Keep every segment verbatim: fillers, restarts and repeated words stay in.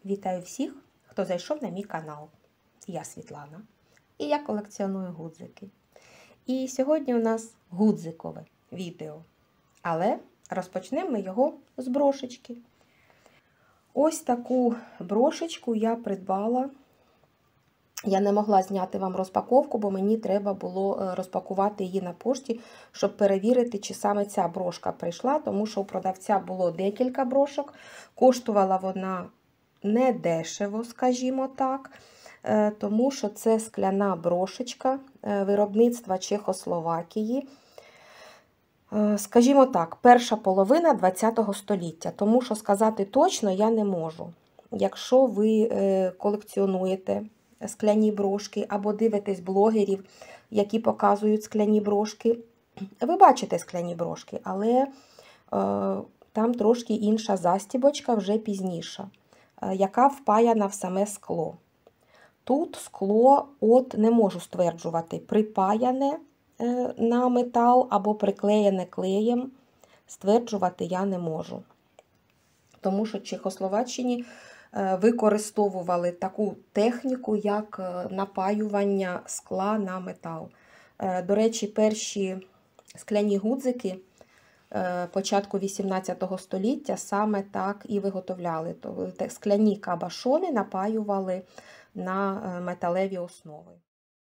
Вітаю всіх, хто зайшов на мій канал. Я Світлана і я колекціоную гудзики. І сьогодні у нас гудзикове відео, але розпочнемо ми його з брошечки. Ось таку брошечку я придбала. Я не могла зняти вам розпаковку, бо мені треба було розпакувати її на пошті, щоб перевірити, чи саме ця брошка прийшла, тому що у продавця було декілька брошок. Коштувала вона не дешево, скажімо так, тому що це скляна брошечка виробництва Чехословакії. Скажімо так, перша половина ХХ століття, тому що сказати точно я не можу. Якщо ви колекціонуєте скляні брошки або дивитесь блогерів, які показують скляні брошки, ви бачите скляні брошки, але е, там трошки інша застібочка вже пізніша, е, яка впаяна в саме скло. Тут скло, от не можу стверджувати, припаяне е, на метал або приклеєне клеєм, стверджувати я не можу. Тому що в Чехословаччині використовували таку техніку, як напаювання скла на метал. До речі, перші скляні гудзики початку вісімнадцятого століття саме так і виготовляли. Скляні кабашони напаювали на металеві основи.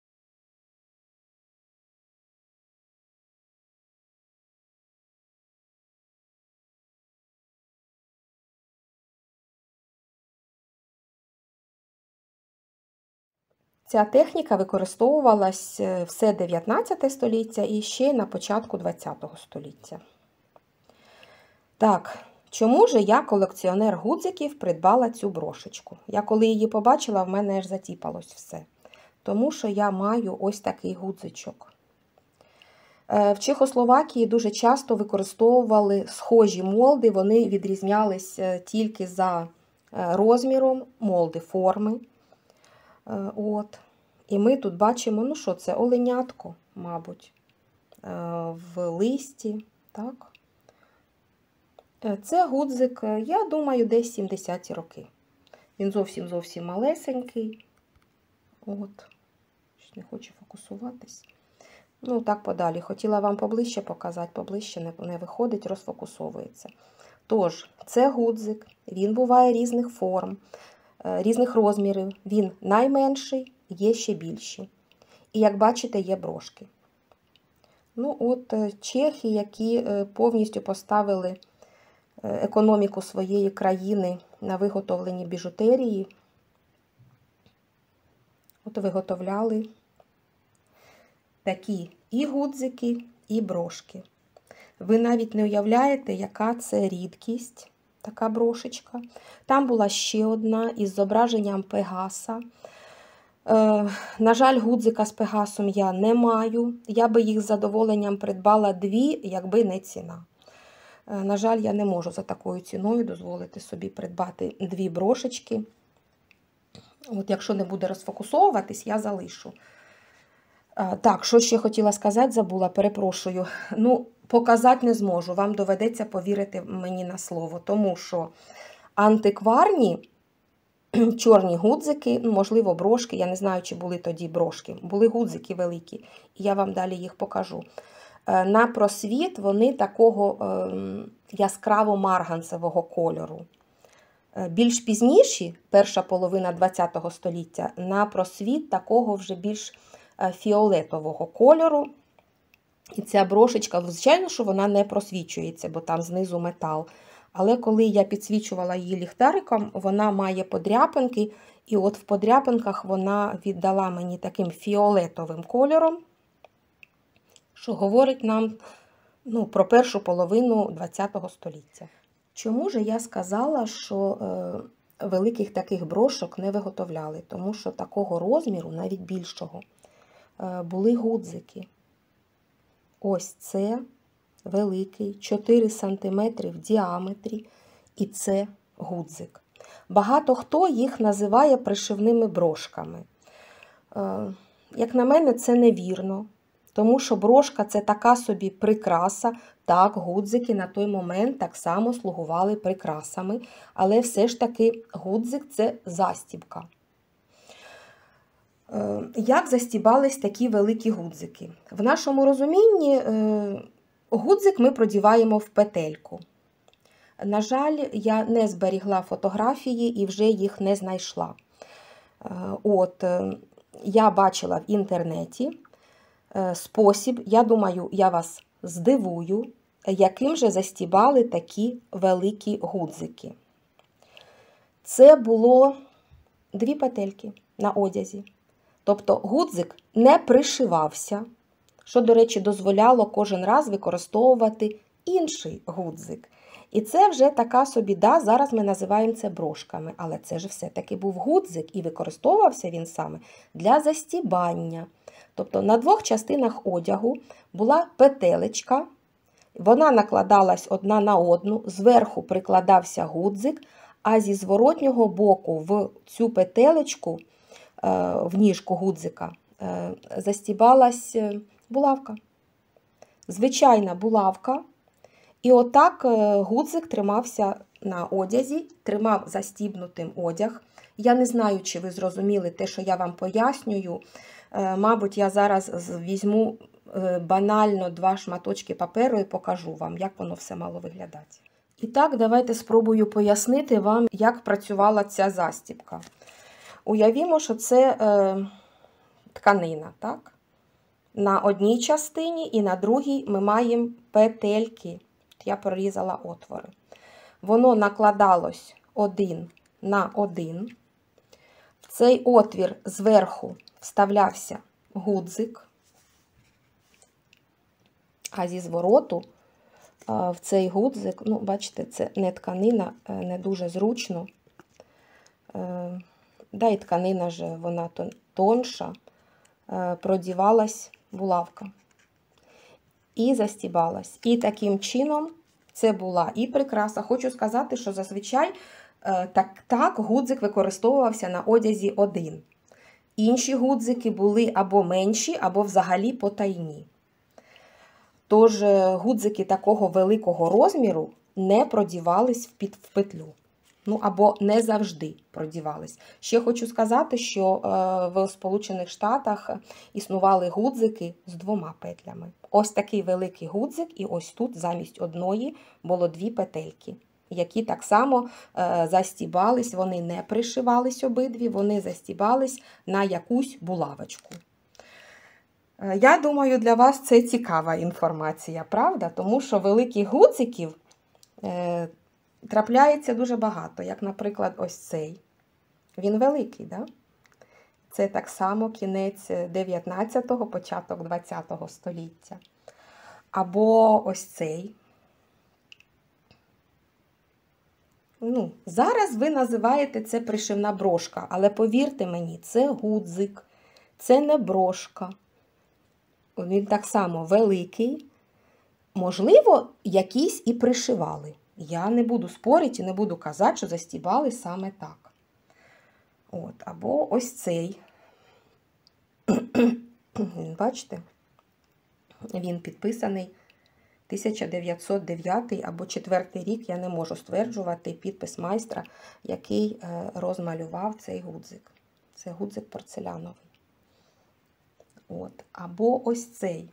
Ця техніка використовувалась все дев'ятнадцяте століття і ще на початку ХХ століття. Так, чому ж я, колекціонер гудзиків, придбала цю брошечку? Я коли її побачила, в мене аж затіпалось все. Тому що я маю ось такий гудзичок. В Чехословакії дуже часто використовували схожі молди, вони відрізнялись тільки за розміром, молди, форми. От. І ми тут бачимо, ну що це, оленятко, мабуть, в листі, так. Це гудзик, я думаю, десь сімдесяті роки. Він зовсім-зовсім малесенький. От. Не хочу фокусуватись. Ну, так подалі. Хотіла вам поближче показати, поближче не, не виходить, розфокусовується. Тож, це гудзик, він буває різних форм, різних розмірів. Він найменший, є ще більші. І, як бачите, є брошки. Ну, от чехи, які повністю поставили економіку своєї країни на виготовленні біжутерії, от виготовляли такі і гудзики, і брошки. Ви навіть не уявляєте, яка це рідкість, така брошечка. Там була ще одна із зображенням Пегаса. Е, на жаль, гудзика з Пегасом я не маю. Я би їх з задоволенням придбала дві, якби не ціна. Е, на жаль, я не можу за такою ціною дозволити собі придбати дві брошечки. От якщо не буде розфокусовуватись, я залишу. Е, так, що ще хотіла сказати, забула, перепрошую. Ну, показати не зможу, вам доведеться повірити мені на слово, тому що антикварні чорні гудзики, можливо, брошки, я не знаю, чи були тоді брошки, були гудзики великі, і я вам далі їх покажу. На просвіт вони такого яскраво-марганцевого кольору. Більш пізніші, перша половина ХХ століття, на просвіт такого вже більш фіолетового кольору. І ця брошечка, звичайно, що вона не просвічується, бо там знизу метал. Але коли я підсвічувала її ліхтариком, вона має подряпинки, і от в подряпинках вона віддала мені таким фіолетовим кольором, що говорить нам ну, про першу половину ХХ століття. Чому ж я сказала, що е, великих таких брошок не виготовляли? Тому що такого розміру, навіть більшого, е, були гудзики. Ось це великий, чотири сантиметри в діаметрі, і це гудзик. Багато хто їх називає пришивними брошками. Як на мене, це невірно, тому що брошка – це така собі прикраса, Так, гудзики на той момент так само слугували прикрасами, але все ж таки гудзик – це застібка. Як застібались такі великі гудзики? В нашому розумінні гудзик ми продіваємо в петельку. На жаль, я не зберігла фотографії і вже їх не знайшла. От, я бачила в інтернеті спосіб, я думаю, я вас здивую, яким же застібали такі великі гудзики. Це було дві петельки на одязі. Тобто гудзик не пришивався, що, до речі, дозволяло кожен раз використовувати інший гудзик. І це вже така собі, да, зараз ми називаємо це брошками, але це ж все-таки був гудзик, і використовувався він саме для застібання. Тобто на двох частинах одягу була петелечка, вона накладалась одна на одну, зверху прикладався гудзик, а зі зворотнього боку в цю петелечку, в ніжку гудзика, застібалась булавка. Звичайна булавка. І отак гудзик тримався на одязі, тримав застібнутим одяг. Я не знаю, чи ви зрозуміли те, що я вам пояснюю. Мабуть, я зараз візьму банально два шматочки паперу і покажу вам, як воно все мало виглядати. І так, давайте спробую пояснити вам, як працювала ця застібка. Уявімо, що це е, тканина, так? На одній частині і на другій ми маємо петельки. Я прорізала отвори. Воно накладалось один на один. В цей отвір зверху вставлявся гудзик, а зі звороту в цей гудзик, ну, бачите, це не тканина, не дуже зручно. Да, і тканина ж, вона тонша, продівалась булавка. І застібалась. І таким чином це була і прикраса. Хочу сказати, що зазвичай так, так гудзик використовувався на одязі один. Інші гудзики були або менші, або взагалі потайні. Тож гудзики такого великого розміру не продівались в петлю. Ну, або не завжди продівались. Ще хочу сказати, що в Сполучених Штатах існували гудзики з двома петлями. Ось такий великий гудзик, і ось тут замість одної було дві петельки, які так само застібались, вони не пришивались обидві, вони застібались на якусь булавочку. Я думаю, для вас це цікава інформація, правда? Тому що великих гудзиків трапляється дуже багато, як, наприклад, ось цей. Він великий, да? Це так само кінець дев'ятнадцятого, початок двадцятого століття. Або ось цей. Ну, зараз ви називаєте це пришивна брошка, але повірте мені, це гудзик, це не брошка. Він так само великий. Можливо, якісь і пришивали. Я не буду спорити і не буду казати, що застібали саме так. От, або ось цей. Бачите? Він підписаний тисяча дев'ятсот дев'ятий або четвертий рік, я не можу стверджувати підпис майстра, який розмалював цей гудзик. Це гудзик порцеляновий. От. Або ось цей.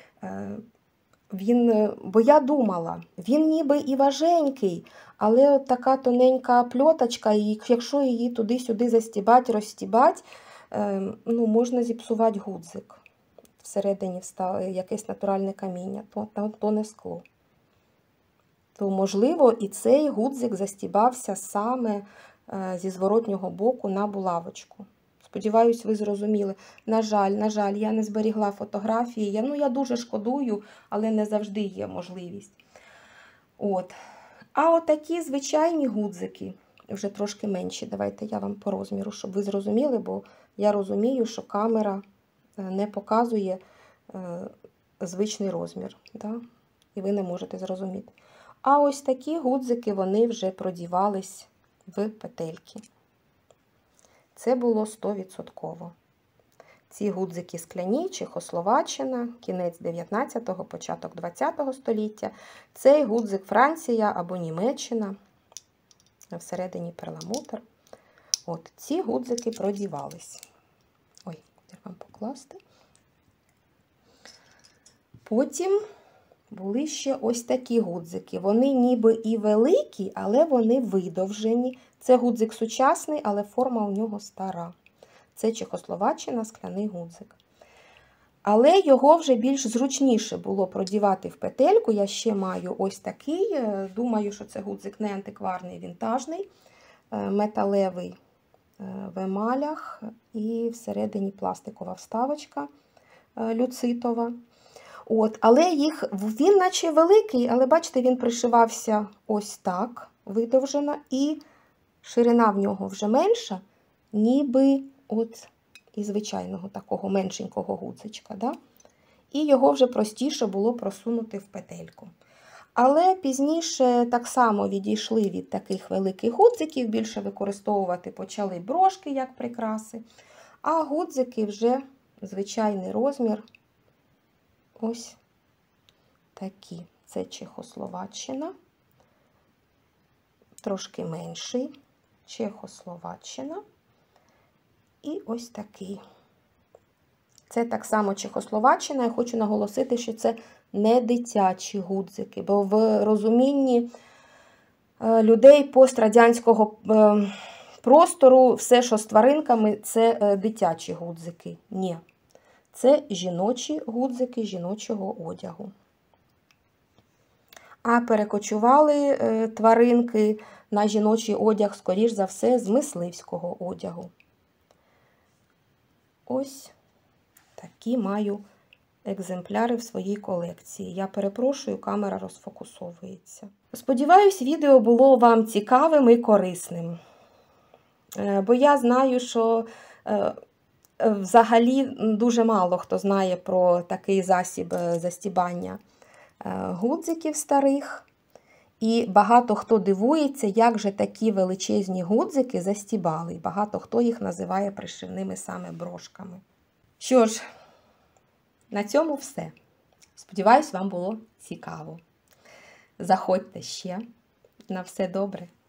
Він, бо я думала, він ніби і важенький, але от така тоненька пльоточка, і якщо її туди-сюди застібати, розстібати, ну, можна зіпсувати гудзик. Всередині якесь натуральне каміння, то, то, то не скло. То, можливо, і цей гудзик застібався саме зі зворотнього боку на булавочку. Сподіваюсь, ви зрозуміли. На жаль, на жаль, я не зберігла фотографії. Я, ну, я дуже шкодую, але не завжди є можливість. От. А отакі звичайні гудзики, вже трошки менші. Давайте я вам по розміру, щоб ви зрозуміли, бо я розумію, що камера не показує е, звичний розмір. Да? І ви не можете зрозуміти. А ось такі гудзики, вони вже продівались в петельки. Це було сто відсотків. Ці гудзики скляні, Чехословаччина, кінець дев'ятнадцятого, початок двадцятого століття. Цей гудзик Франція або Німеччина, всередині перламутр. От, ці гудзики продівались. Ой, як вам покласти? Потім були ще ось такі гудзики. Вони ніби і великі, але вони видовжені. Це гудзик сучасний, але форма у нього стара. Це Чехословаччина, скляний гудзик. Але його вже більш зручніше було продівати в петельку. Я ще маю ось такий. Думаю, що це гудзик не антикварний, вінтажний, металевий в емалях і всередині пластикова вставочка люцитова. От, але їх, він наче великий, але бачите, він пришивався ось так, видовжено, і ширина в нього вже менша, ніби от і звичайного такого меншенького гудзичка. Да? І його вже простіше було просунути в петельку. Але пізніше так само відійшли від таких великих гудзиків, більше використовувати почали брошки як прикраси, а гудзики вже звичайний розмір. Ось такі. Це Чехословаччина, трошки менший, Чехословаччина і ось такий. Це так само Чехословаччина. Я хочу наголосити, що це не дитячі гудзики, бо в розумінні людей пострадянського простору все, що з тваринками, це дитячі гудзики. Ні. Це жіночі гудзики жіночого одягу. А перекочували тваринки на жіночий одяг, скоріш за все, з мисливського одягу. Ось такі маю екземпляри в своїй колекції. Я перепрошую, камера розфокусовується. Сподіваюсь, відео було вам цікавим і корисним. Бо я знаю, що взагалі дуже мало хто знає про такий засіб застібання гудзиків старих. І багато хто дивується, як же такі величезні гудзики застібали. І багато хто їх називає пришивними саме брошками. Що ж, на цьому все. Сподіваюсь, вам було цікаво. Заходьте ще. На все добре.